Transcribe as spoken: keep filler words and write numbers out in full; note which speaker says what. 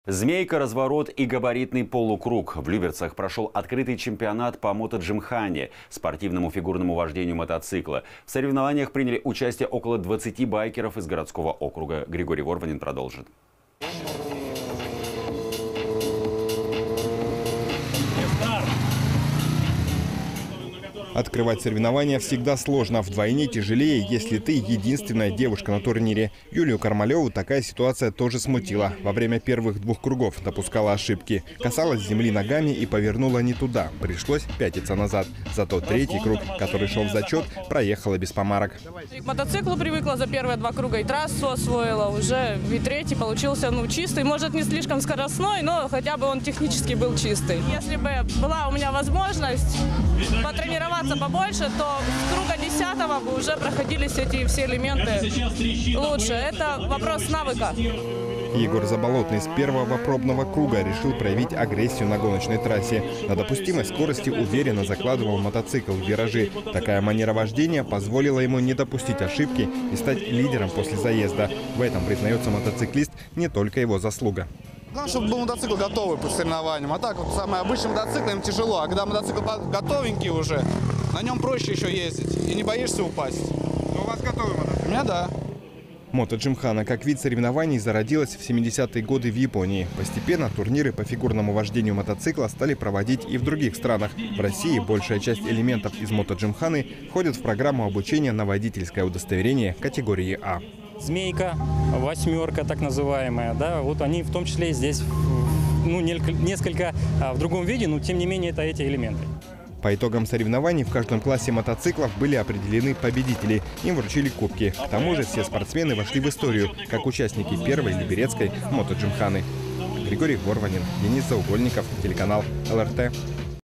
Speaker 1: Змейка, разворот и габаритный полукруг. В Люберцах прошел открытый чемпионат по мотоджимхане, спортивному фигурному вождению мотоцикла. В соревнованиях приняли участие около двадцати байкеров из городского округа. Григорий Ворванин продолжит.
Speaker 2: Открывать соревнования всегда сложно. Вдвойне тяжелее, если ты единственная девушка на турнире. Юлию Кармалеву такая ситуация тоже смутила. Во время первых двух кругов допускала ошибки. Касалась земли ногами и повернула не туда. Пришлось пятиться назад. Зато третий круг, который шел в зачет, проехала без помарок.
Speaker 3: К мотоциклу привыкла за первые два круга, и трассу освоила. Уже и третий получился ну, чистый. Может, не слишком скоростной, но хотя бы он технически был чистый. Если бы была у меня возможность потренироваться побольше, то с круга десятого бы уже проходились эти все элементы лучше. Это вопрос навыка.
Speaker 2: Егор Заболотный с первого пробного круга решил проявить агрессию на гоночной трассе. На допустимой скорости уверенно закладывал мотоцикл в виражи. Такая манера вождения позволила ему не допустить ошибки и стать лидером после заезда. В этом, признается мотоциклист, не только его заслуга.
Speaker 4: Главное, чтобы был мотоцикл готовый по соревнованиям. А так вот самый обычный мотоцикл им тяжело. А когда мотоцикл готовенький уже, на нем проще еще ездить. И не боишься упасть.
Speaker 2: Но у вас готовый мотоцикл?
Speaker 4: У меня да.
Speaker 2: Мотоджимхана как вид соревнований зародилась в семидесятые годы в Японии. Постепенно турниры по фигурному вождению мотоцикла стали проводить и в других странах. В России большая часть элементов из мотоджимханы входит в программу обучения на водительское удостоверение категории А.
Speaker 5: Змейка, восьмерка так называемая, да, вот они в том числе здесь ну, несколько а, в другом виде, но тем не менее это эти элементы.
Speaker 2: По итогам соревнований в каждом классе мотоциклов были определены победители. Им вручили кубки. К тому же все спортсмены вошли в историю, как участники первой люберецкой мотоджимханы. Григорий Ворванин, Денис Заугольников, телеканал эл эр тэ.